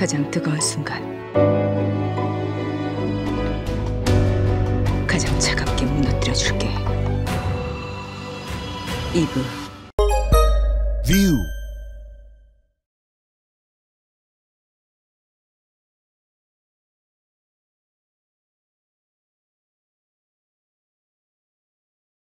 가장 뜨거운 순간, 가장 차갑게 무너뜨려 줄게. 이브. View.